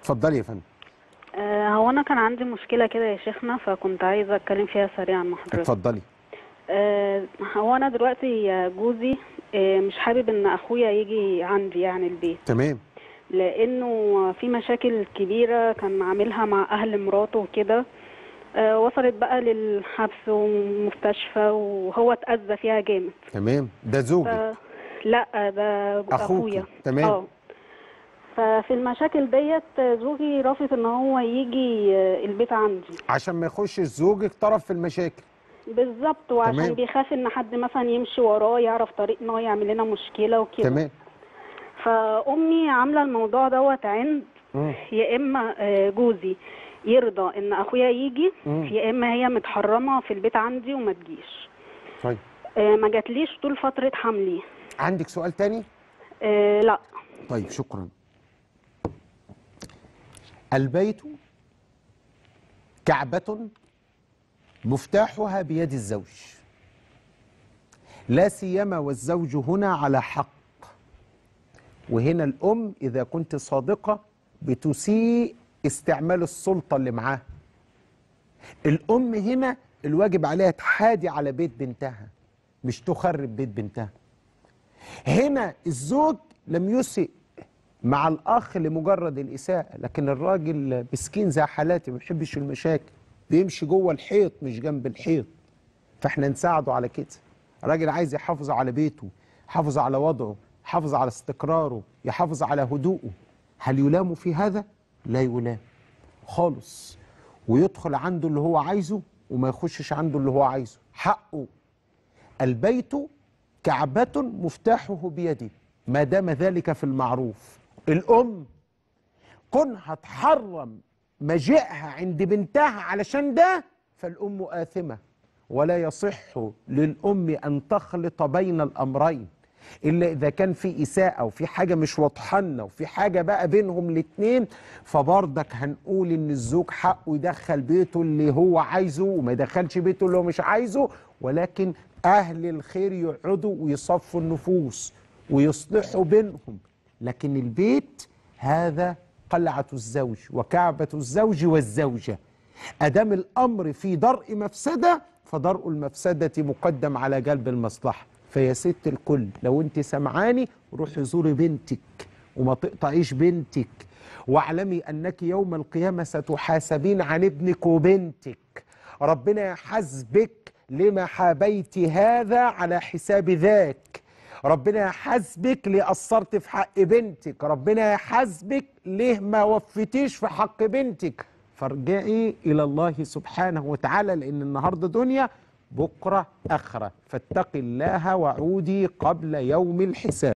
اتفضلي يا فندم. هو انا كان عندي مشكله كده يا شيخنا، فكنت عايزه اتكلم فيها سريعا مع حضرتك. اتفضلي. هو انا دلوقتي جوزي مش حابب ان اخويا يجي عندي يعني البيت، تمام. لانه في مشاكل كبيره كان عاملها مع اهل مراته وكده. وصلت بقى للحبس ومستشفى، وهو اتأذى فيها جامد. تمام. ده زوجك؟ لا، ده اخويا. تمام. ففي المشاكل ديت زوجي رافض ان هو يجي البيت عندي عشان ما يخش زوجك طرف في المشاكل. بالظبط، وعشان تمام. بيخاف ان حد مثلا يمشي وراه يعرف طريقنا يعمل لنا مشكله وكده. تمام. فامي عامله الموضوع دوت عند يا اما جوزي يرضى ان اخويا يجي، يا اما هي متحرمه في البيت عندي وما تجيش. طيب. ما جاتليش طول فتره حملي. عندك سؤال تاني؟ لا. طيب شكرا. البيت كعبة مفتاحها بيد الزوج، لا سيما والزوج هنا على حق. وهنا الأم إذا كنت صادقة بتسيء استعمال السلطة اللي معاها. الأم هنا الواجب عليها تحادي على بيت بنتها، مش تخرب بيت بنتها. هنا الزوج لم يسئ مع الأخ لمجرد الإساءة، لكن الراجل مسكين زي حالاتي ما بيحبش المشاكل، بيمشي جوه الحيط مش جنب الحيط، فاحنا نساعده على كده. الراجل عايز يحافظ على بيته، يحافظ على وضعه، يحافظ على استقراره، يحافظ على هدوءه. هل يلام في هذا؟ لا يلام خالص. ويدخل عنده اللي هو عايزه وما يخشش عنده اللي هو عايزه، حقه. البيت كعبة مفتاحه بيدي ما دام ذلك في المعروف. الأم كونها تحرم مجيئها عند بنتها علشان ده، فالأم آثمة، ولا يصح للأم أن تخلط بين الأمرين إلا إذا كان في إساءة وفي حاجة مش واضحة وفي حاجة بقى بينهم الاتنين، فبرضك هنقول إن الزوج حقه يدخل بيته اللي هو عايزه وما يدخلش بيته اللي هو مش عايزه، ولكن أهل الخير يقعدوا ويصفوا النفوس ويصلحوا بينهم. لكن البيت هذا قلعة الزوج وكعبة الزوج والزوجة. أدام الأمر في درء مفسدة فدرء المفسدة مقدم على جلب المصلحة. فيا ست الكل، لو انت سمعاني روحي زوري بنتك وما تقطعيش بنتك، واعلمي أنك يوم القيامة ستحاسبين عن ابنك وبنتك. ربنا يحاسبك لما حابيت هذا على حساب ذاك، ربنا يحاسبك ليه قصرت في حق بنتك، ربنا يحاسبك ليه ما وفتيش في حق بنتك. فارجعي إلى الله سبحانه وتعالى، لأن النهاردة دنيا بكرة آخرة، فاتقي الله وعودي قبل يوم الحساب.